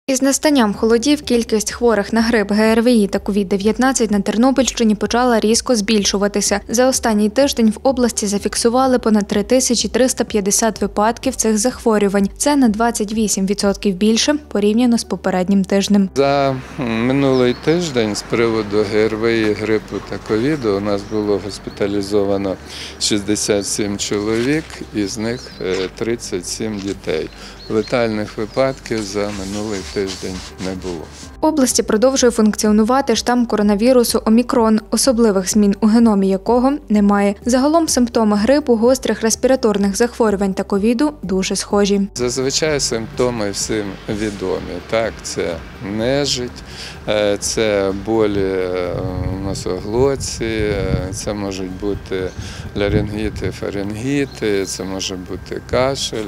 Із настанням холодів кількість хворих на грип, ГРВІ та ковід-19 на Тернопільщині почала різко збільшуватися. За останній тиждень в області зафіксували понад 3350 випадків цих захворювань. Це на 28% більше порівняно з попереднім тижнем. За минулий тиждень з приводу ГРВІ, грипу та ковіду у нас було госпіталізовано 67 чоловік, із них 37 дітей. Летальних випадків за минулий тиждень не було. В області продовжує функціонувати штам коронавірусу Омікрон, особливих змін у геномі якого немає. Загалом симптоми грипу, гострих респіраторних захворювань та ковіду дуже схожі. Зазвичай симптоми всім відомі. Так, це нежить, це болі в носоглотці, це можуть бути ларингіти, фарингіти, це може бути кашель.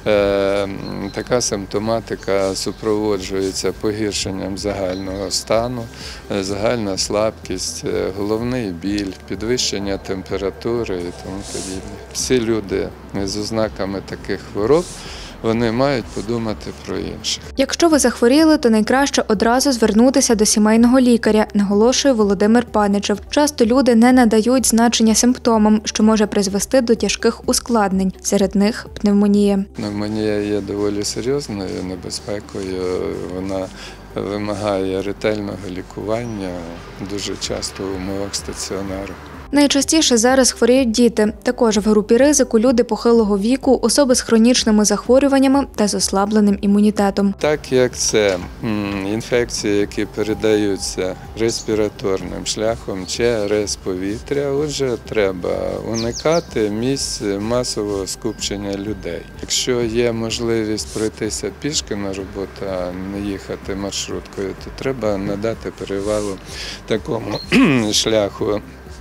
Така симптоматика супроводжується погіршенням загального стану, загальна слабкість, головний біль, підвищення температури і тому подібне. Всі люди з ознаками таких хвороб вони мають подумати про інших. Якщо ви захворіли, то найкраще одразу звернутися до сімейного лікаря, наголошує Володимир Паничев. Часто люди не надають значення симптомам, що може призвести до тяжких ускладнень. Серед них пневмонія. Пневмонія є доволі серйозною небезпекою. Вона вимагає ретельного лікування, дуже часто в умовах стаціонару. Найчастіше зараз хворіють діти. Також в групі ризику люди похилого віку, особи з хронічними захворюваннями та з ослабленим імунітетом. Так як це інфекції, які передаються респіраторним шляхом, через повітря, отже, треба уникати місць масового скупчення людей. Якщо є можливість пройтися пішки на роботу, а не їхати маршруткою, то треба надати перевагу такому шляху.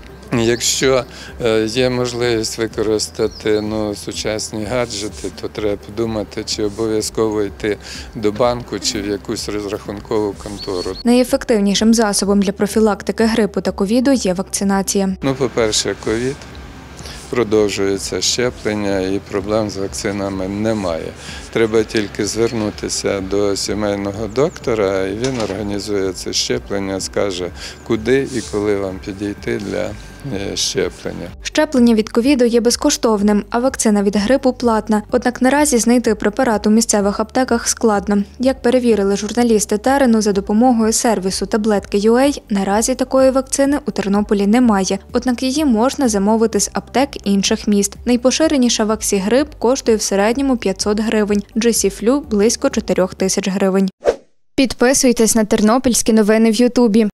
Якщо є можливість використати сучасні гаджети, то треба подумати, чи обов'язково йти до банку, чи в якусь розрахункову контору. Найефективнішим засобом для профілактики грипу та ковіду є вакцинація. По-перше, ковід. Продовжується щеплення і проблем з вакцинами немає. Треба тільки звернутися до сімейного доктора, і він організує це щеплення, скаже, куди і коли вам підійти для щеплення. Щеплення від ковіду є безкоштовним, а вакцина від грипу платна. Однак наразі знайти препарат у місцевих аптеках складно. Як перевірили журналісти Терену за допомогою сервісу Таблетки.UA, наразі такої вакцини у Тернополі немає. Однак її можна замовити з аптек інших міст. Найпоширеніша ваксігрип коштує в середньому 500 гривень, GC-Flu – близько 4000 гривень. Підписуйтесь на тернопільські новини в Ютубі.